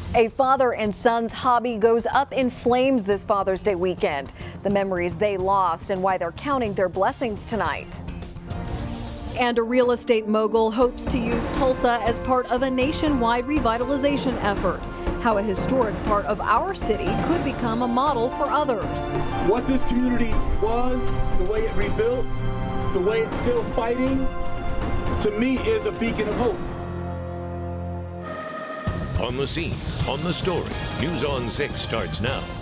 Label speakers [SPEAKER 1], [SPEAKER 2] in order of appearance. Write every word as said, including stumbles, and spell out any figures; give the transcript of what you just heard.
[SPEAKER 1] A father and son's hobby goes up in flames this Father's Day weekend. The memories they lost and why they're counting their blessings tonight. And a real estate mogul hopes to use Tulsa as part of a nationwide revitalization effort. How a historic part of our city could become a model for others.
[SPEAKER 2] What this community was, the way it rebuilt, the way it's still fighting, to me is a beacon of hope.
[SPEAKER 3] On the scene, on the story, News on six starts now.